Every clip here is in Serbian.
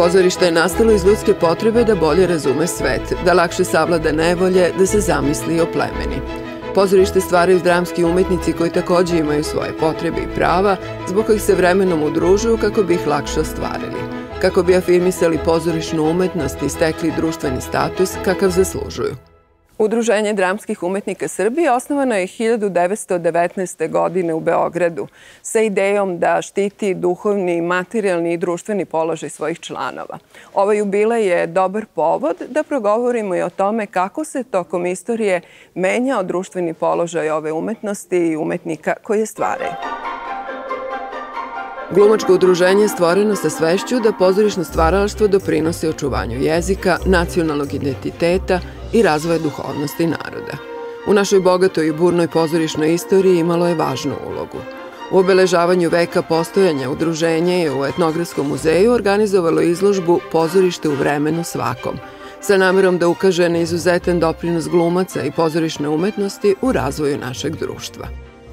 Pozorište je nastalo iz ljudske potrebe da bolje razume svet, da lakše savlada nevolje, da se zamisli i oplemeni. Pozorište stvaraju dramski umetnici koji takođe imaju svoje potrebe i prava, zbog kojih se vremenom udružuju kako bi ih lakše ostvarili, kako bi afirmisali pozorišnu umetnost i stekli društveni status kakav zaslužuju. Udruženje dramskih umetnika Srbije osnovano je 1919. godine u Beogradu sa idejom da štiti duhovni, materijalni i društveni položaj svojih članova. Ovaj jubilej je dobar povod da progovorimo i o tome kako se tokom istorije menjao društveni položaj ove umetnosti i umetnika koje stvaraju. Glumačko udruženje je stvoreno sa svešću da pozorišno stvaralaštvo doprinosi očuvanju jezika, nacionalnog identiteta i razvoja duhovnosti naroda. U našoj bogatoj i burnoj pozorišnoj istoriji imalo je važnu ulogu. U obeležavanju veka postojanja udruženje je u Etnografskom muzeju organizovalo izložbu Pozorište u vremenu svakom, sa namerom da ukaže na izuzetan doprinos glumaca i pozorišne umetnosti u razvoju našeg društva.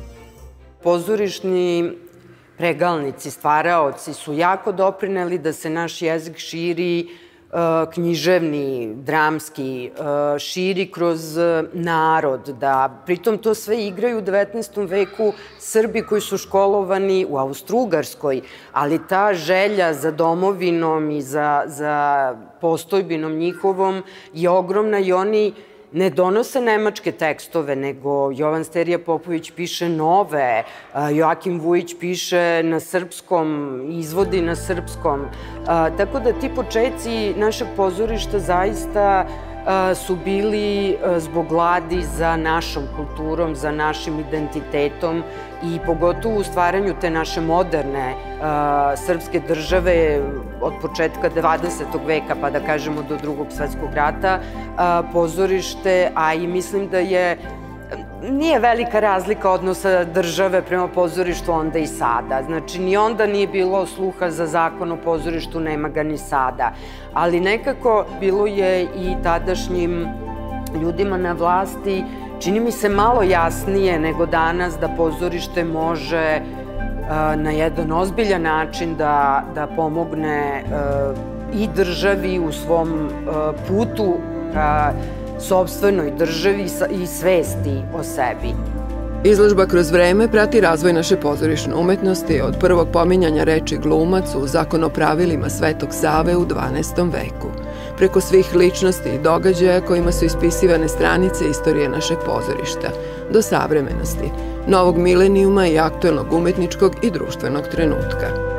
Pozorišni pregalnici, stvaraoci su jako doprineli da se naš jezik širi, književni, dramski, širi kroz narod, da pritom to sve igraju u 19. veku Srbi koji su školovani u Austro-Ugarskoj, ali ta želja za domovinom i za postojbinom njihovom je ogromna i oni ne donose nemačke tekstove, nego Jovan Sterija Popović piše nove, Joakim Vujić piše na srpskom, izvodi na srpskom. Tako da ti početci našeg pozorišta zaista su bili zbog gladi za našom kulturom, za našim identitetom i pogotovo u stvaranju te naše moderne srpske države od početka 20. veka, pa da kažemo do Drugog svetskog rata, pozorište, a i mislim da nije velika razlika odnosa države prema pozorištu onda i sada. Znači, ni onda nije bilo sluha za zakon o pozorištu, nema ga ni sada. Ali nekako bilo je i tadašnjim ljudima na vlasti, čini mi se malo jasnije nego danas da pozorište može na jedan ozbiljan način da pomogne i državi u svom putu ka sopstvenoj državi i svesti o sebi. Izložba kroz vreme prati razvoj naše pozorišne umetnosti od prvog pominjanja reči glumac u Zakonopravilima Svetog Save u 12. veku, preko svih ličnosti i događaja kojima su ispisivane stranice istorije našeg pozorišta, do savremenosti, novog milenijuma i aktuelnog umetničkog i društvenog trenutka.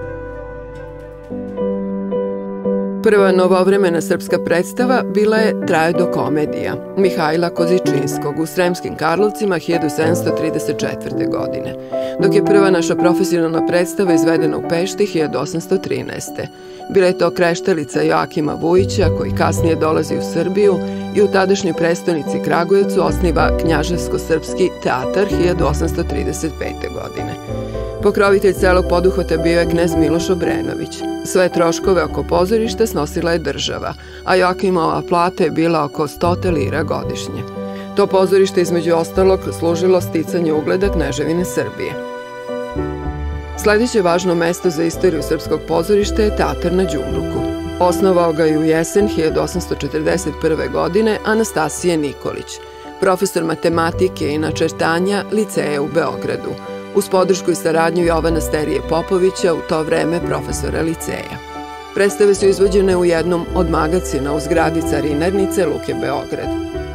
Prva novovremena srpska predstava bila je Trajedokomedija Mihajla Kozičinskog u Sremskim Karlovcima 1734. godine, dok je prva naša profesionalna predstava izvedena u Pešti 1813. Bila je to Kreštalica Joakima Vujića, koji kasnije dolazi u Srbiju i u tadašnjoj prestonici Kragujevcu osniva Knjaževsko-srpski teatar 1835. godine. Pokrovitelj celog poduhvata bio je knez Miloš Obrenović. Sve troškove oko pozorišta snosila je država, a Joakimova plata je bila oko 100 lira godišnje. To pozorište između ostalog služilo sticanju ugleda Kneževine Srbije. Sledeće važno mesto za istoriju srpskog pozorišta je Teatar na Đumruku. Osnovao ga je u jesen 1841. godine Anastasije Nikolić, profesor matematike i načrtanja liceja u Beogradu, uz podršku i saradnju Jovana Sterije Popovića, u to vreme profesora liceja. Predstave su izvođene u jednom od magacina u zgradi Carinarnice Luke Beograd.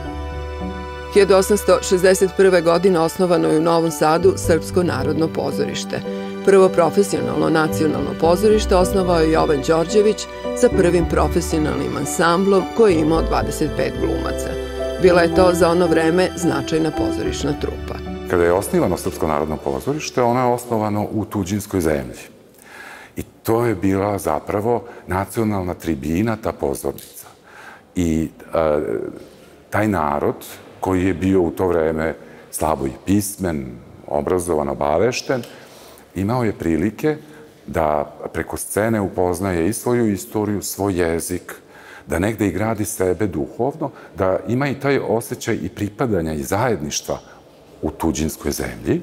1861. godine osnovano je u Novom Sadu Srpsko narodno pozorište. Prvo profesionalno nacionalno pozorište osnovao je Jovan Đorđević sa prvim profesionalnim ansamblom koji je imao 25 glumaca. Bila je to za ono vreme značajna pozorišna trupa. Kada je osnivano Srpsko narodno pozorište, ono je osnovano u tuđinskoj zemlji. I to je bila zapravo nacionalna tribina, ta pozornica. I taj narod, koji je bio u to vreme slabo i pismen, obrazovan, obavešten, imao je prilike da preko scene upoznaje i svoju istoriju, svoj jezik, da negde i gradi sebe duhovno, da ima i taj osjećaj i pripadanja i zajedništva u tuđinskoj zemlji,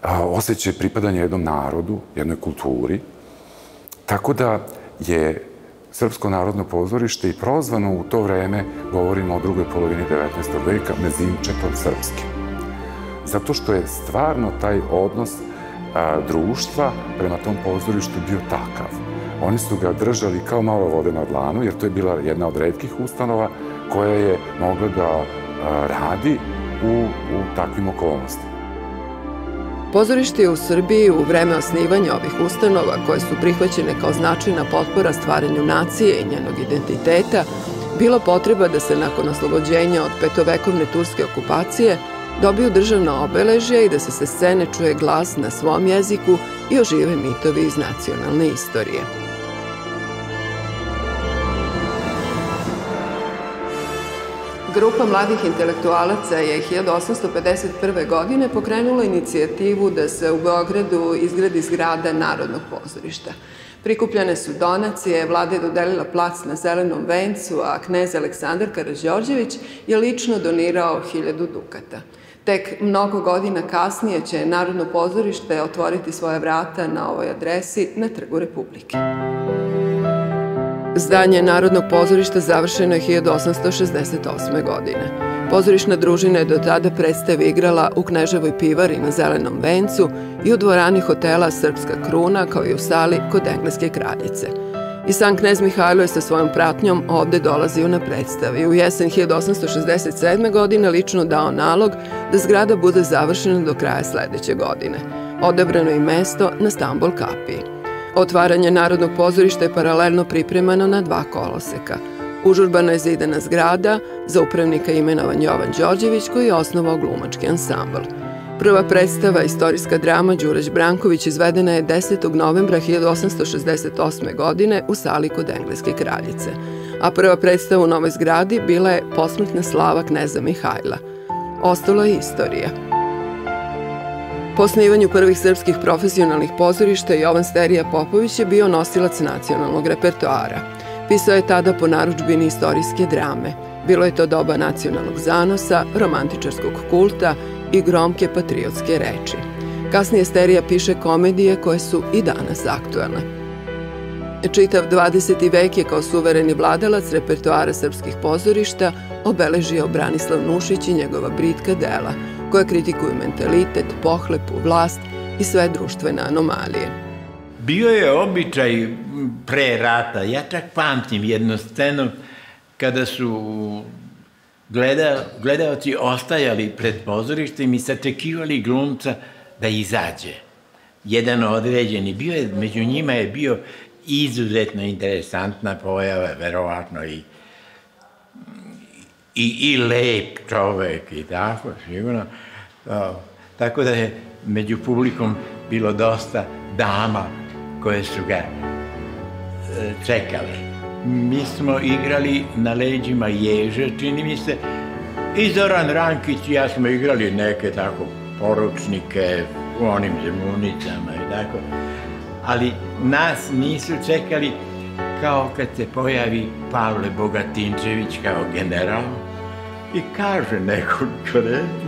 osjećaj pripadanja jednom narodu, jednoj kulturi. Tako da je Srpsko narodno pozorište i prozvano u to vreme, govorimo o drugoj polovini 19. veka, mezimčetom srpskim. Zato što je stvarno taj odnos društva prema tom pozorištu bio takav. Oni su ga držali kao malo vode na dlanu, jer to je bila jedna od retkih ustanova koja je mogla da radi u takvim okolnostima. Pozorište je u Srbiji u vreme osnivanja ovih ustanova, koje su prihvaćene kao značajna potpora stvaranju nacije i njenog identiteta, bilo potreba da se nakon oslobođenja od petovekovne turske okupacije dobiju državna obeležja i da se sa scene čuje glas na svom jeziku i ožive mitovi iz nacionalne istorije. Grupa mladih intelektualaca je 1851. godine pokrenula inicijativu da se u Beogradu izgradi zgrada Narodnog pozorišta. Prikupljene su donacije, vlada je dodelila plac na Zelenom vencu, a knez Aleksandar Karađorđević je lično donirao 1000 dukata. Tek mnogo godina kasnije će Narodno pozorište otvoriti svoje vrata na ovoj adresi na Trgu Republike. Zdanje Narodnog pozorišta završeno je 1868. godine. Pozorišna družina je do tada predstave igrala u Kneževoj pivari na Zelenom vencu i u dvorani hotela Srpska kruna, kao i u sali kod engleske kraljice. I sam knez Mihajlo je sa svojom pratnjom ovde dolazio na predstavi. U jesen 1867. godine lično dao nalog da zgrada bude završena do kraja sledeće godine. Odabrano je mesto na Stambol kapiji. Otvaranje Narodnog pozorišta je paralelno pripremano na 2 koloseka. Užurbano je zidana zgrada, za upravnika imenovan Jovan Đorđević, koji je osnovao glumački ansambl. Prva predstava, istorijska drama Đurać Branković, izvedena je 10. novembra 1868. godine u sali kod engleske kraljice, a prva predstava u novoj zgradi bila je posmrtna slava kneza Mihajla. Ostalo je istorija. Po osnivanju prvih srpskih profesionalnih pozorišta Jovan Sterija Popović je bio nosilac nacionalnog repertoara. Pisao je tada po narudžbini istorijske drame. Bilo je to doba nacionalnog zanosa, romantičarskog kulta i gromke patriotske reči. Kasnije Sterija piše komedije koje su i danas aktuelne. Čitav 20. vek je kao suvereni vladalac repertoara srpskih pozorišta obeležio Branislav Nušić i njegova britka dela, koja kritikuju mentalitet, pohlepu, vlast i sve društvene anomalije. Bio je običaj pre rata, ja čak pamtim jednu scenu kada su gledaoci ostajali pred pozorištem i sačekivali glumca da izađe. Jedan određeni, među njima je bio izuzetno interesantna pojava, verovatno i lep čovek i tako, sigurno. Tako da je među publikom bilo dosta dama koje su ga čekale. Mi smo igrali na leđima ježa, čini mi se, i Zoran Rankić i ja smo igrali neke tako poručnike u onim zemunicama i tako. Ali nas nisu čekali kao kad se pojavi Pavle Bogatinčević kao general i kaže nekoliko reči.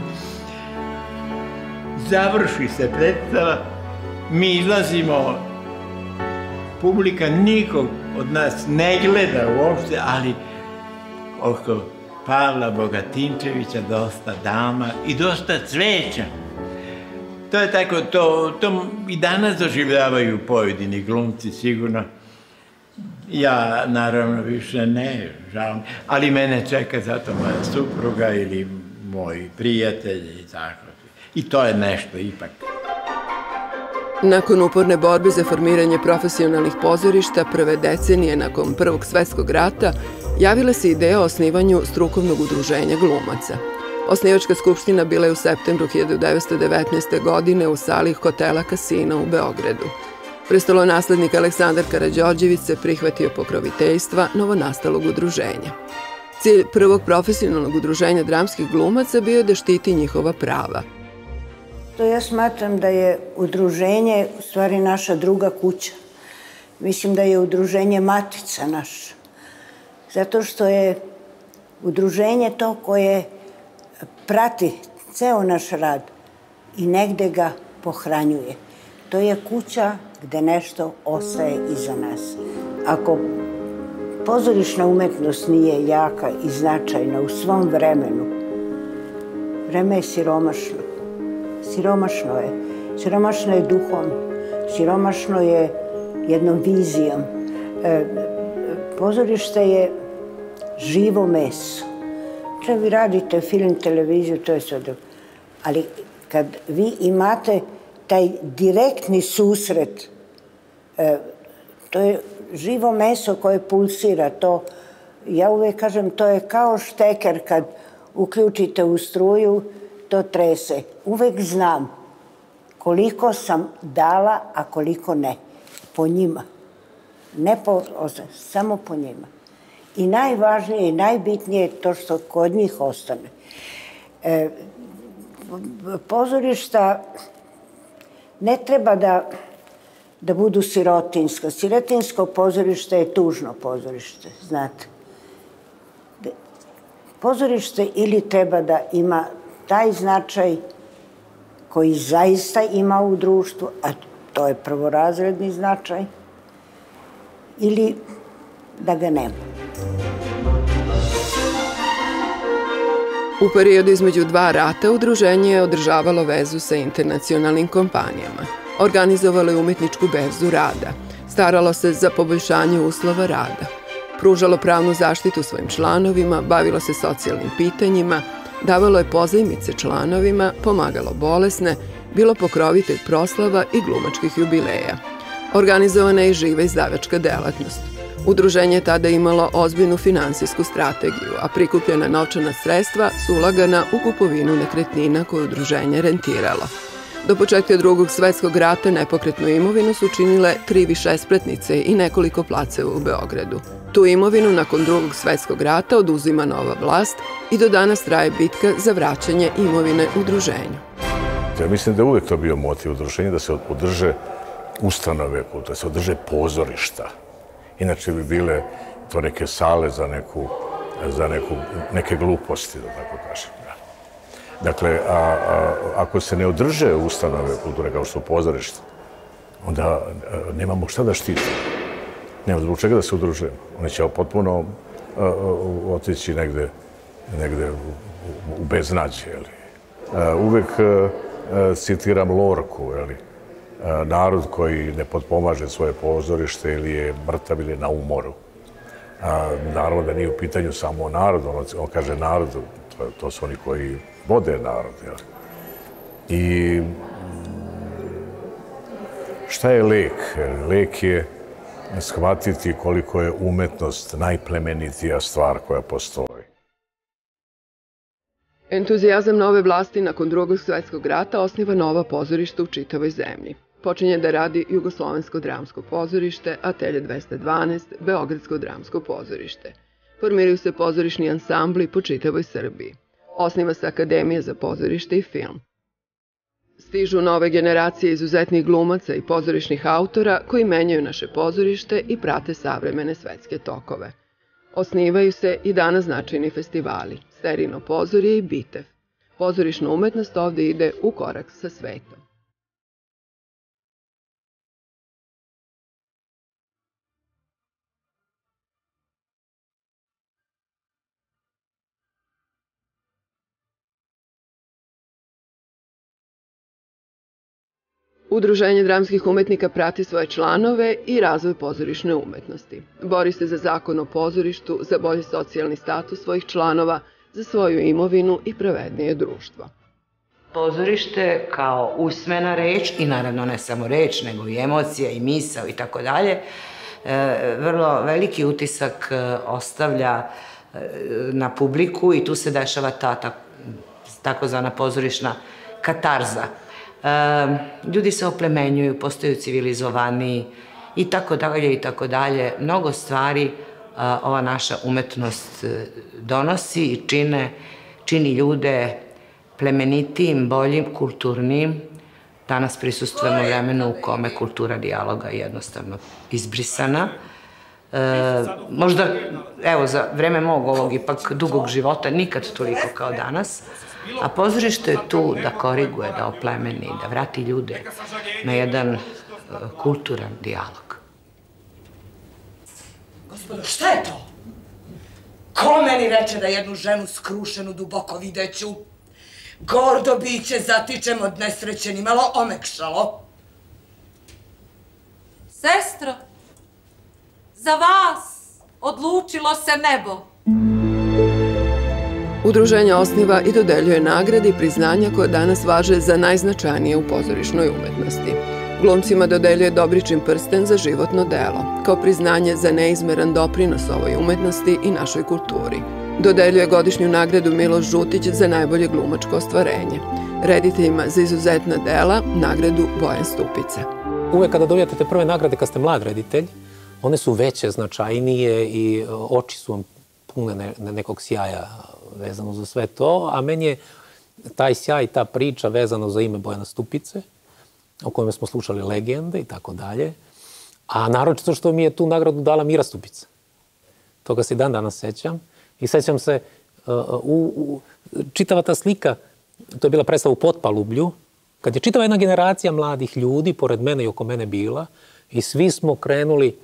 Završi se predstava, mi izlazimo, publika nikog od nas ne gleda uopšte, ali oko Pavla Bogatinčevića dosta dama i dosta cveća. To je tako, to i danas doživljavaju pojedini glumci, sigurno. Ja, naravno, više ne, žao mi, ali mene čeka zato moja supruga ili moji prijatelji i tako. I to je nešto ipak. Nakon uporne borbe za formiranje profesionalnih pozorišta prve decenije nakon Prvog svetskog rata, javila se ideja o osnivanju strukovnog udruženja glumaca. Osnivačka skupština bila je u septembru 1919. godine u sali hotela Kasina u Beogradu. Prestolonaslednik Aleksandar Karađorđević se prihvatio pokroviteljstva novonastalog udruženja. Cilj prvog profesionalnog udruženja dramskih glumaca bio je da štiti njihova prava. Ja smatram da je udruženje u stvari naša druga kuća. Mislim da je udruženje matica naša. Zato što je udruženje to koje prati ceo naš rad i negde ga pohranjuje. To je kuća gde nešto ostaje iza nas. Ako pozorišna umetnost nije jaka i značajna u svom vremenu, vreme je siromašno. Siromašno je. Siromašno je duhom. Siromašno je jednom vizijom. Pozorište je živo meso. Kad vi radite film, televiziju, to je sve dobro. Ali kad vi imate taj direktni susret, to je živo meso koje pulsira. Ja uvek kažem, to je kao šteker kad uključite u struju, to trese. Uvek znam koliko sam dala, a koliko ne. Po njima. Ne po, samo po njima. I najvažnije i najbitnije je to što kod njih ostane. Pozorišta ne treba da budu sirotinska. Sirotinsko pozorište je tužno pozorište, znate. Pozorište ili treba da ima taj značaj koji zaista ima u društvu, a to je prvorazredni značaj, ili da ga nema. U periodu između dva rata udruženje je održavalo vezu sa internacionalnim kompanijama. Organizovalo je umetničku berzu rada, staralo se za poboljšanje uslova rada, pružalo pravnu zaštitu svojim članovima, bavilo se socijalnim pitanjima, davalo je pozajmice članovima, pomagalo bolesne, bilo pokrovitelj proslava i glumačkih jubileja. Organizovana je i živa izdavačka delatnost. Udruženje je tada imalo ozbiljnu finansijsku strategiju, a prikupljena novčana sredstva su ulagana u kupovinu nekretnina koje udruženje rentiralo. Do početka Drugog svetskog rata nepokretnu imovinu su činile 3 višespratnice i nekoliko placeva u Beogradu. Tu imovinu nakon Drugog svetskog rata oduzima nova vlast i do danas traje bitka za vraćanje imovine udruženju. Ja mislim da je uvek to bio motiv udruženja, da se održe ustanove, da se održe pozorišta. Inače bi bile to neke sale za neke gluposti, da tako kažem. Dakle, ako se ne održe ustanove kulture kao što su pozorište, onda nemamo šta da štitimo. Nema zbog čega da se udružujemo. Oni će potpuno otići negde u beznađe. Uvek citiram Lorku, narod koji ne potpomaže svoje pozorište ili je mrtav ili na umoru. Naravno da nije u pitanju samo narod, on kaže narod, to su oni koji vode narod. I šta je lek? Lek je shvatiti koliko je umetnost najplemenitija stvar koja postoji. Entuzijazam nove vlasti nakon Drugog svetskog rata osniva nova pozorišta u čitavoj zemlji. Počinje da radi Jugoslovensko dramsko pozorište, Atelje 212, Beogradsko dramsko pozorište. Formiraju se pozorišni ansambli po čitavoj Srbiji. Osniva se Akademija za pozorište i film. Stižu nove generacije izuzetnih glumaca i pozorišnih autora koji menjaju naše pozorište i prate savremene svetske tokove. Osnivaju se i danas značajni festivali, Sterino pozorje i Bitev. Pozorišna umetnost ovde ide u korak sa svetom. Udruženje dramskih umetnika prati svoje članove i razvoj pozorišne umetnosti. Bori se za zakon o pozorištu, za bolji socijalni status svojih članova, za svoju imovinu i pravednije društvo. Pozorište kao usmena reč, i naravno ne samo reč, nego i emocija i misao i tako dalje, vrlo veliki utisak ostavlja na publiku i tu se dešava ta takozvana pozorišna katarza. Ljudi se oplemenjuju, postaju civilizovaniji i tako dalje i tako dalje. Mnogo stvari ova naša umetnost donosi i čini ljude plemenitijim, boljim, kulturnijim. Danas prisustvujemo vremenu u kome kultura dijaloga je jednostavno izbrisana. Možda, evo, za vreme mog ovog ipak dugog života nikad toliko kao danas, a pozorište je tu da koriguje, da oplemeni, da vrati ljude na jedan kulturan dijalog. Gospodo, šta je to? Ko meni reče da jednu ženu skrušenu duboko videću? Gordo biće zatičem od nesreće, ni malo omekšalo. Sestro, za vas odlučilo se nebo. Udruženje osniva i dodeljuje nagrade i priznanja koje danas važe za najznačajnije u pozorišnoj umetnosti. Glumcima dodeljuje Dobričin prsten za životno delo, kao priznanje za neizmeran doprinos ovoj umetnosti i našoj kulturi. Dodeljuje godišnju nagradu Miloš Žutić za najbolje glumačko ostvarenje. Rediteljima za izuzetna dela nagradu Bojan Stupica. Uvek kada dobijate te prve nagrade kad ste mlad reditelj, one su veće, značajnije i oči su vam pune nekog sjaja vezano za sve to, a meni je taj sjaj, ta priča vezano za ime Bojana Stupice, o kojem smo slušali legende i tako dalje, a naročito što mi je tu nagradu dala Mira Stupica. Toga se i dan danas sećam. I sećam se, čitava ta slika, to je bila predstava u Potpalublju, kad je čitava jedna generacija mladih ljudi, pored mene i oko mene bila, i svi smo krenuli,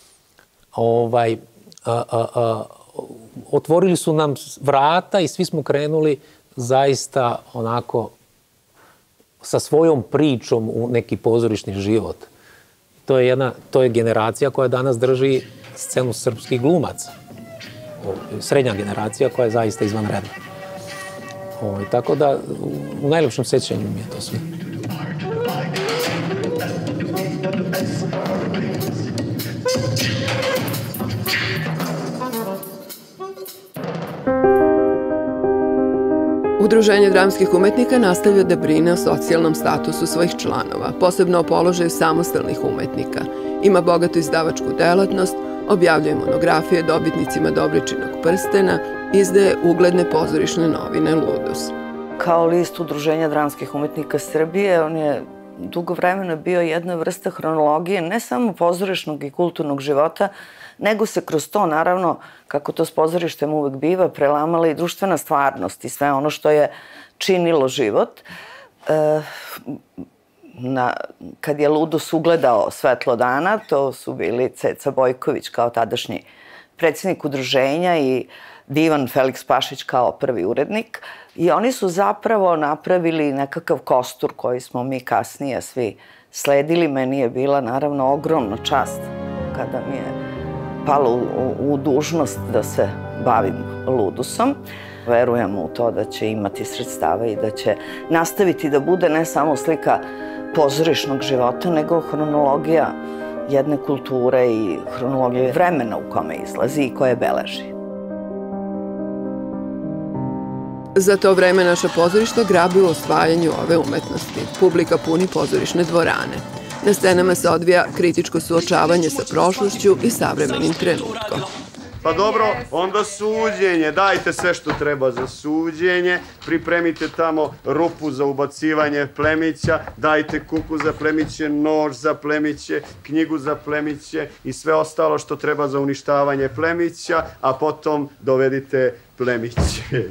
otvorili su nam vrata i svi smo krenuli zaista onako sa svojom pričom u neki pozorišni život. To je generacija koja danas drži scenu srpskih glumaca. Srednja generacija koja je zaista izvanredna. Tako da u najlepšem sećanju mi je to sve. Udruženje dramskih umetnika nastavlja da brine o socijalnom statusu svojih članova, posebno o položaju samostalnih umetnika. Ima bogatu izdavačku delatnost, objavljuje monografije dobitnicima Dobričinog prstena, izdaje ugledne pozorišne novine Ludus. Kao list Udruženja dramskih umetnika Srbije, on je dugo vremena bio jedna vrsta hronologije ne samo pozorišnog i kulturnog života, nego se kroz to, naravno, kako to s pozorištem uvek biva, prelamala i društvena stvarnost i sve ono što je činilo život. Kad je Ludus ugledao svetlo dana, to su bili Ceca Bojković kao tadašnji predsjednik udruženja i divan Feliks Pašić kao prvi urednik. I oni su zapravo napravili nekakav kostur koji smo mi kasnije svi sledili. Meni je bila naravno ogromna čast kada mi je palo u dužnost da se bavim Ludusom. Verujem u to da će imati sredstava i da će nastaviti da bude ne samo slika pozorišnog života, nego hronologija jedne kulture i hronologija vremena u kome izlazi i koje beleži. Za to vreme naša pozorišta grabi u osvajanju ove umetnosti. Publika puni pozorišne dvorane. Na scenama se odvija kritičko suočavanje sa prošlošću i savremenim trenutkom. Pa dobro, onda suđenje. Dajte sve što treba za suđenje. Pripremite tamo rupu za ubacivanje plemića. Dajte kuku za plemiće, nož za plemiće, knjigu za plemiće i sve ostalo što treba za uništavanje plemića, a potom dovedite plemiće.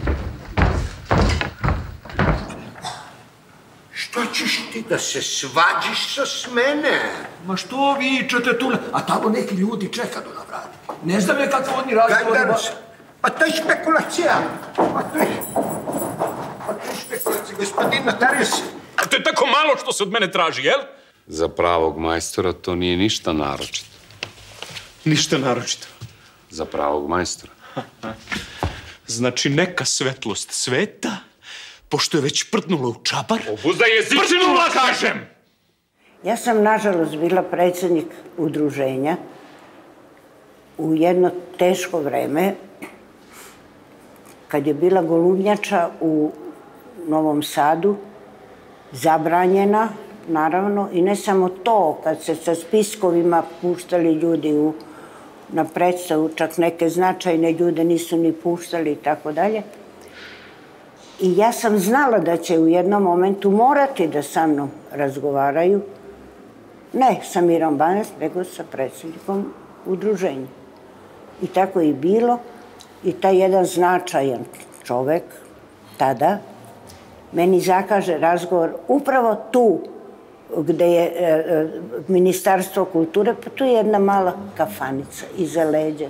Što ćeš ti da se svađiš sa smene? Ma što vičete tu? A tamo neki ljudi čekaju na vrati. Ne znam je kako oni razgovore. Pa to je spekulacija. Pa to je spekulacija, gospodin Notarius. A to je tako malo što se od mene traži, jel? Za pravog majstora to nije ništa naročito. Ništa naročito? Za pravog majstora. Znači neka svetlost sveta, pošto je već prdnula u čabar... Obuzdaj jezičinu! Prdnula, kažem! Ja sam, nažalost, bila predsjednik udruženja u jedno teško vreme, kad je bila golubnjača u Novom Sadu, zabranjena, naravno, i ne samo to, kad se sa spiskovima puštali ljudi na predstavu, čak neke značajne ljude nisu ni puštali i tako dalje. I ja sam znala da će u jednom momentu morati da sa mnom razgovaraju, ne sa Mirom Banjac, nego sa predsjednikom udruženja. I tako je bilo. I taj jedan značajan čovek tada meni zakaže razgovor upravo tu gde je Ministarstvo kulture, pa tu je jedna mala kafanica iza leđa.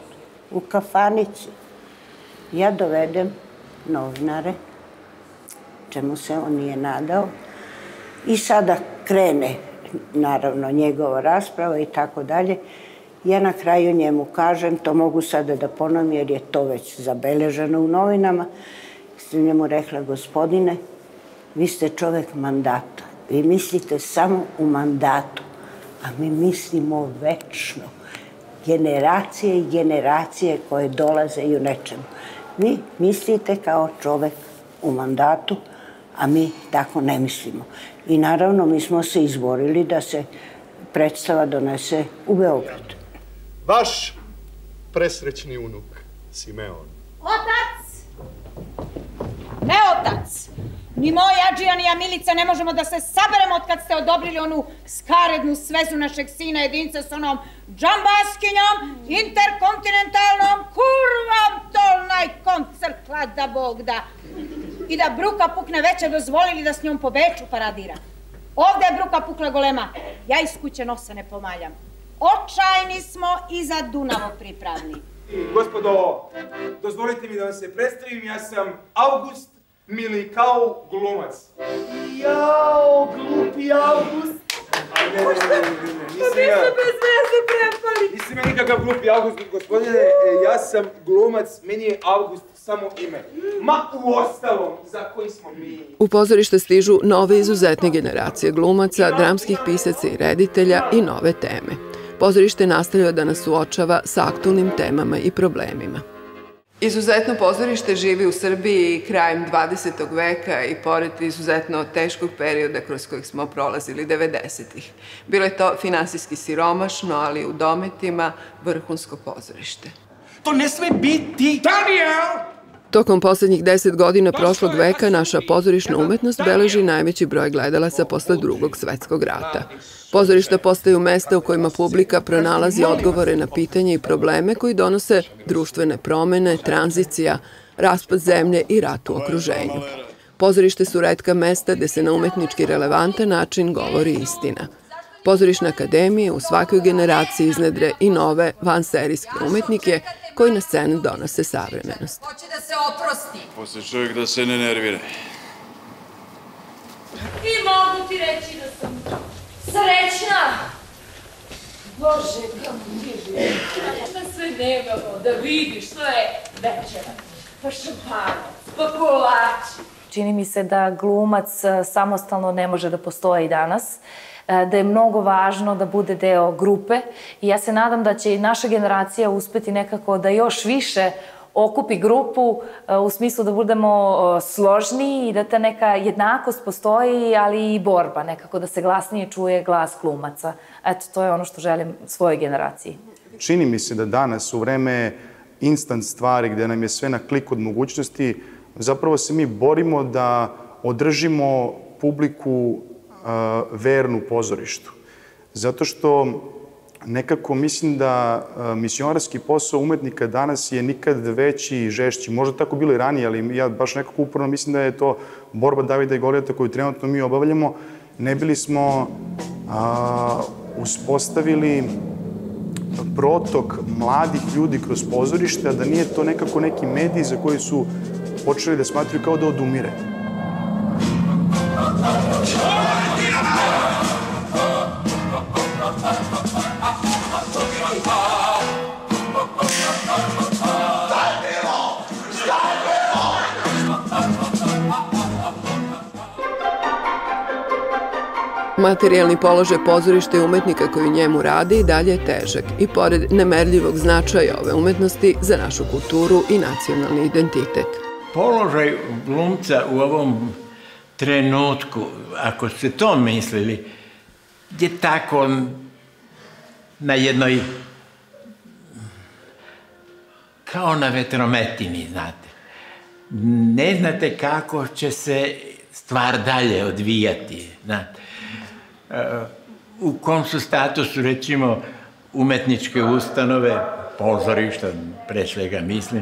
u kafanici. Ja dovedem novinare, čemu se on nije nadao. I sada krene, naravno, njegova rasprava i tako dalje. Ja na kraju njemu kažem, to mogu sada da ponovim jer je to već zabeleženo u novinama, sam njemu rekla, gospodine, vi ste čovek mandata. Vi mislite samo u mandatu, a mi mislimo večno. Generacije i generacije koje dolaze i u nečemu. Vi mislite kao čovek u mandatu, a mi tako ne mislimo. I naravno, mi smo se izborili da se predstava donese u Beograd. Vaš presrećni unuk, Simeon. Otac! Ne otac! Ni moj Adžija, ni ja Milica ne možemo da se saberemo od kad ste odobrili onu skarednu svezu našeg sina jedinca s onom džambaskinjom, interkontinentalnom, kurvam tolnaj koncrkla da Bog da. I da bruka pukne veće dozvolili da s njom po Beču paradira. Ovde je bruka pukla golema. Ja iz kuće nosa ne pomaljam. Očajni smo i za Dunavo pripravni. Gospodo, dozvolite mi da vam se predstavim, ja sam August Milikao glumac. Jao, glupi August. Ne, nisam ja nikakav glupi August, gospodine, ja sam glumac, meni je August samo ime. Ma u ostalom, za koji smo mi? U pozorište stižu nove izuzetne generacije glumaca, dramskih pisaca i reditelja i nove teme. Pozorište nastavlja da nas suočava sa aktualnim temama i problemima. Izuzetno pozorište živi u Srbiji krajem 20. veka i pored izuzetno teškog perioda kroz kojeg smo prolazili 90-ih. Bilo je to finansijski siromašno, ali u dometima vrhunsko pozorište. To ne sme biti! Daniel! Tokom poslednjih 10 godina prošlog veka naša pozorišna umetnost beleži najveći broj gledalaca posle Drugog svetskog rata. Pozorišta postaju mesta u kojima publika pronalazi odgovore na pitanje i probleme koji donose društvene promene, tranzicija, raspad zemlje i rat u okruženju. Pozorište su retka mesta gde se na umetnički relevantan način govori istina. Pozorišna akademija u svakoj generaciji iznedre i nove vanserijske umetnike koji na scenu donose savremenost. Hoće da se oprosti. Posle čovjek da se ne nervira. I mogu ti reći da sam srećna. Bože, kako vidi. Da sve nemamo, da vidiš, to je večera. Pa šampanac, pa kolači. Čini mi se da glumac samostalno ne može da postoji danas, da je mnogo važno da bude deo grupe i ja se nadam da će i naša generacija uspeti nekako da još više okupi grupu u smislu da budemo složniji i da ta neka jednakost postoji, ali i borba, nekako da se glasnije čuje glas glumaca. Eto, to je ono što želim svojoj generaciji. Čini mi se da danas u vreme instant stvari gde nam je sve na klik od mogućnosti, zapravo se mi borimo da održimo publiku vernu pozorištu. Zato što nekako mislim da misionarski posao umetnika danas je nikad veći i žešći. Možda tako bilo i ranije, ali ja baš nekako uporno mislim da je to borba Davida i Golijata koju trenutno mi obavljamo. Ne bili smo uspostavili protok mladih ljudi kroz pozorište, a da nije to nekako neki medij za koji su počeli da smatruju kao da odumire. Materijalni položaj pozorišta i umetnika koji u njemu rade i dalje je težak i pored nemerljivog značaja ove umetnosti za našu kulturu i nacionalni identitet. Položaj glumca u ovom trenutku, ako ste to mislili, je tako na jednoj, kao na vetrometini, znate. Ne znate kako će se stvar dalje odvijati, znate. U kom su statusu, recimo, umetničke ustanove, pozorišta, pre svega mislim,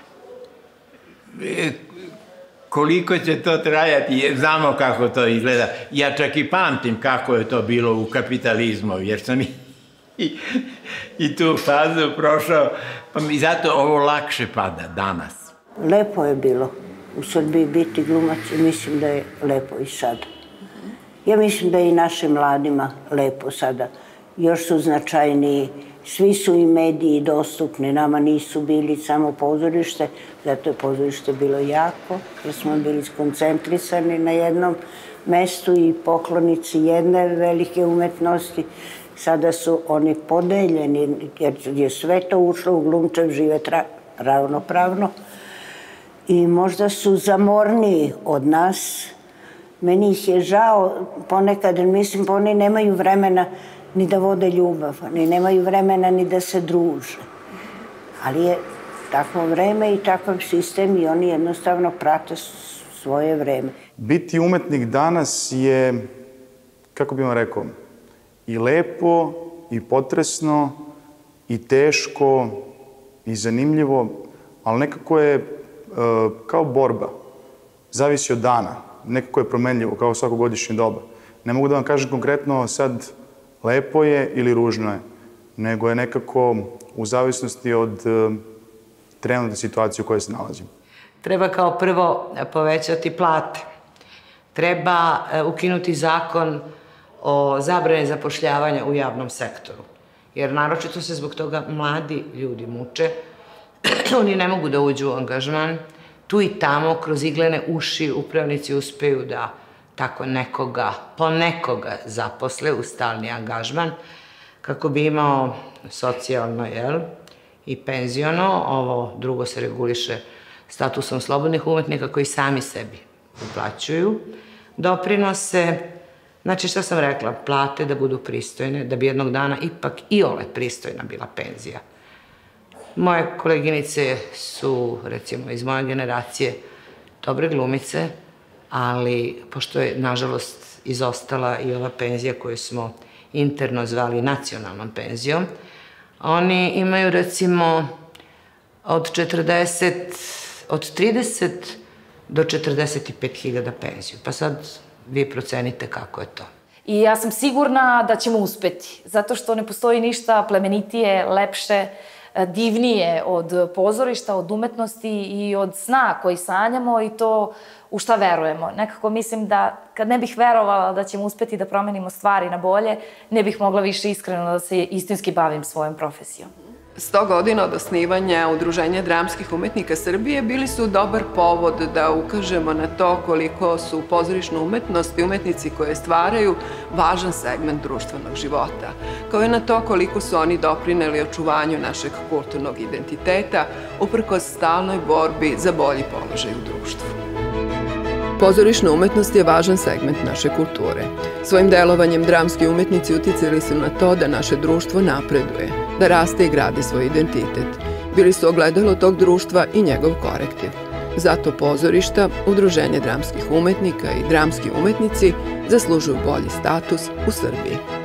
koliko će to trajati, znamo kako to izgleda. Ja čak i pamtim kako je to bilo u kapitalizmu, jer sam i tu fazu prošao, pa mi zato ovo lakše pada danas. Lepo je bilo u Srbiji biti glumac i mislim da je lepo i sada. Ja mislim da je i našim mladima lepo sada. Još su značajniji, svi su i mediji dostupni, nama nisu bili samo pozorište, zato je pozorište bilo jako, jer smo bili skoncentrisani na jednom mestu i poklonici jedne velike umetnosti. Sada su oni podeljeni, jer je sve to ušlo u glumčev život ravnopravno i možda su zamorniji od nas. Meni ih je žao ponekad, mislim, pa oni nemaju vremena ni da vode ljubav, ni nemaju vremena ni da se druže. Ali je takvo vreme i takav sistem i oni jednostavno prate svoje vreme. Biti umetnik danas je, kako bih vam rekao, i lepo, i potresno, i teško, i zanimljivo, ali nekako je kao borba. Zavisi od dana. Nekako je promenljivo, kao svako godišnje doba. Ne mogu da vam kažem konkretno sad lepo je ili ružno je, nego je nekako u zavisnosti od trenutne situacije u kojoj se nalazim. Treba kao prvo povećati plate. Treba ukinuti zakon o zabrani zapošljavanja u javnom sektoru. Jer naročito se zbog toga mladi ljudi muče. Oni ne mogu da uđu u angažman. Tu i tamo, kroz iglene uši, upravnici uspeju da tako nekoga, ponekoga zaposle u stalni angažman, kako bi imao socijalno, i penziono. Ovo drugo se reguliše statusom slobodnih umetnika koji sami sebi uplaćuju doprinose. Znači, šta sam rekla? Plate da budu pristojne, da bi jednog dana ipak iole pristojna bila penzija. Moje koleginice su, recimo, iz moje generacije dobre glumice, ali pošto je, nažalost, izostala i ova penzija koju smo interno zvali nacionalnom penzijom, oni imaju, recimo, od 30 do 45.000 penziju. Pa sad vi procenite kako je to. I ja sam sigurna da ćemo uspeti, zato što ne postoji ništa plemenitije, lepše, divnije od pozorišta, od umetnosti i od sna koji sanjamo i to u šta verujemo. Nekako mislim da kad ne bih verovala da ćemo uspeti da promenimo stvari na bolje, ne bih mogla više iskreno da se istinski bavim svojom profesijom. 100 godina od osnivanja Udruženja dramskih umetnika Srbije bili su dobar povod da ukažemo na to koliko su pozorišna umetnost i umetnici koje stvaraju važan segment društvenog života, kao i na to koliko su oni doprineli očuvanju našeg kulturnog identiteta uprkos stalnoj borbi za bolji položaj u društvu. Pozorišna umetnost je važan segment naše kulture. Svojim delovanjem dramski umetnici uticali su na to da naše društvo napreduje, da raste i gradi svoj identitet. Bili su ogledalo tog društva i njegov korektiv. Zato pozorišta, Udruženje dramskih umetnika i dramski umetnici zaslužuju bolji status u Srbiji.